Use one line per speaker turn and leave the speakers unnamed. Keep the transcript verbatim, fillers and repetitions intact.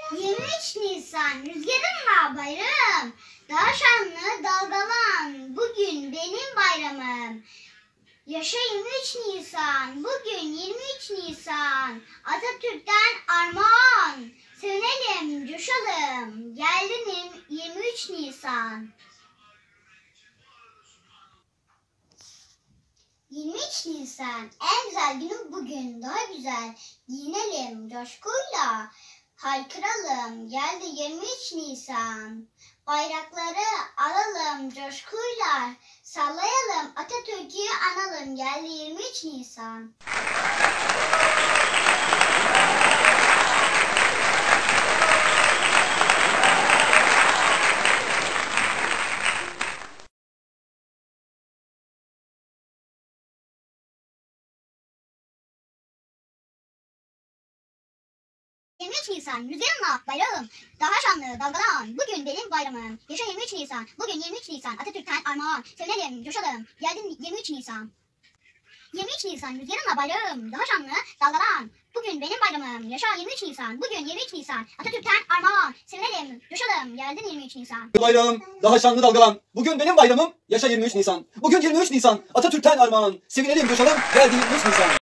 yirmi üç Nisan, rüzgarımla bayrağım, daha şanlı dalgalan, bugün benim bayramım. Yaşa yirmi üç Nisan, bugün yirmi üç Nisan, Atatürk'ten armağan, sevinelim, coşalım, geldi yirmi üç Nisan. yirmi üç Nisan, en güzel günüm bugün, daha güzel, giyinelim coşkuyla, haykıralım, geldi yirmi üç Nisan. Bayrakları alalım coşkuyla, sallayalım, Atatürk'ü analım, geldi yirmi üç Nisan. yirmi üç Nisan, rüzgarımla bayrağım, daha şanlı dalgalan, bugün benim bayramım. Yaşa yirmi üç Nisan, bugün yirmi üç Nisan, Atatürk'ten armağan, sevinelim, coşalım, geldi yirmi üç Nisan. yirmi üç Nisan, rüzgarımla bayrağım, daha şanlı dalgalan, bugün benim bayramım. Yaşa yirmi üç Nisan, bugün yirmi üç Nisan, Atatürk'ten armağan, sevinelim, coşalım, geldi yirmi üç Nisan.
Bayrağım, daha şanlı dalgalan, bugün benim bayramım. Yaşa yirmi üç Nisan, bugün yirmi üç Nisan, Atatürk'ten armağan, sevinelim, coşalım, geldi yirmi üç Nisan.